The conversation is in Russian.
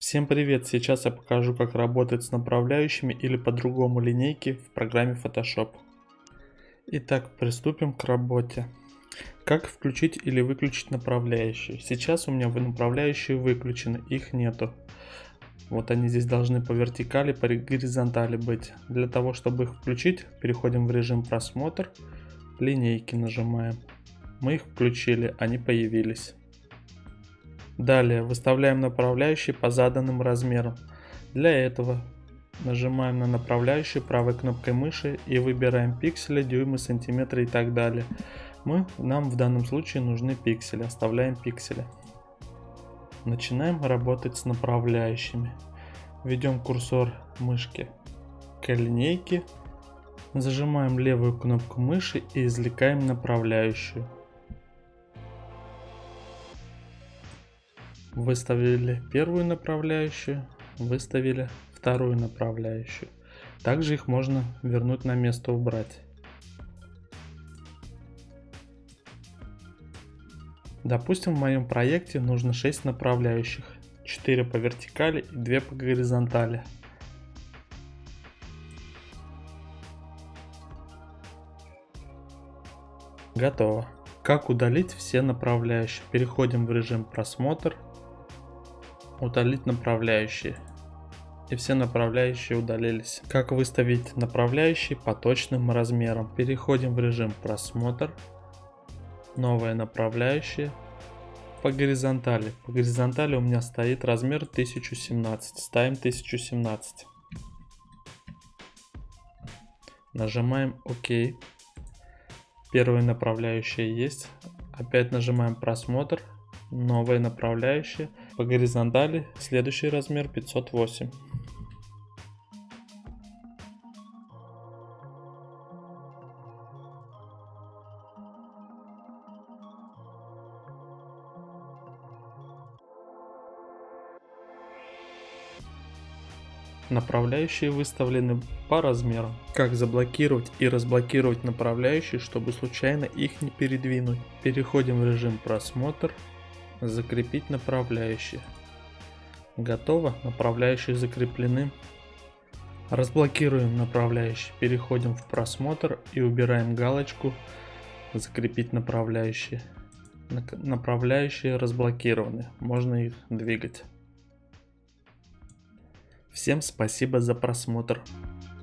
Всем привет! Сейчас я покажу, как работать с направляющими или по-другому линейки в программе Photoshop. Итак, приступим к работе. Как включить или выключить направляющие? Сейчас у меня направляющие выключены, их нету. Вот они здесь должны по вертикали, по горизонтали быть. Для того, чтобы их включить, переходим в режим просмотр, линейки нажимаем. Мы их включили, они появились. Далее выставляем направляющие по заданным размерам. Для этого нажимаем на направляющие правой кнопкой мыши и выбираем пиксели, дюймы, сантиметры и так далее. Нам в данном случае нужны пиксели, оставляем пиксели. Начинаем работать с направляющими. Ведем курсор мышки к линейке, зажимаем левую кнопку мыши и извлекаем направляющую. Выставили первую направляющую, выставили вторую направляющую. Также их можно вернуть на место, убрать. Допустим, в моем проекте нужно 6 направляющих. 4 по вертикали и 2 по горизонтали. Готово. Как удалить все направляющие? Переходим в режим просмотр. Удалить направляющие. И все направляющие удалились. Как выставить направляющие по точным размерам? Переходим в режим просмотр. Новые направляющие. По горизонтали. По горизонтали у меня стоит размер 1017. Ставим 1017. Нажимаем ОК. Первые направляющие есть. Опять нажимаем просмотр. Новые направляющие. По горизонтали следующий размер 508. Направляющие выставлены по размерам. Как заблокировать и разблокировать направляющие, чтобы случайно их не передвинуть? Переходим в режим просмотр. Закрепить направляющие. Готово. Направляющие закреплены. Разблокируем направляющие. Переходим в просмотр и убираем галочку «Закрепить направляющие». Направляющие разблокированы. Можно их двигать. Всем спасибо за просмотр.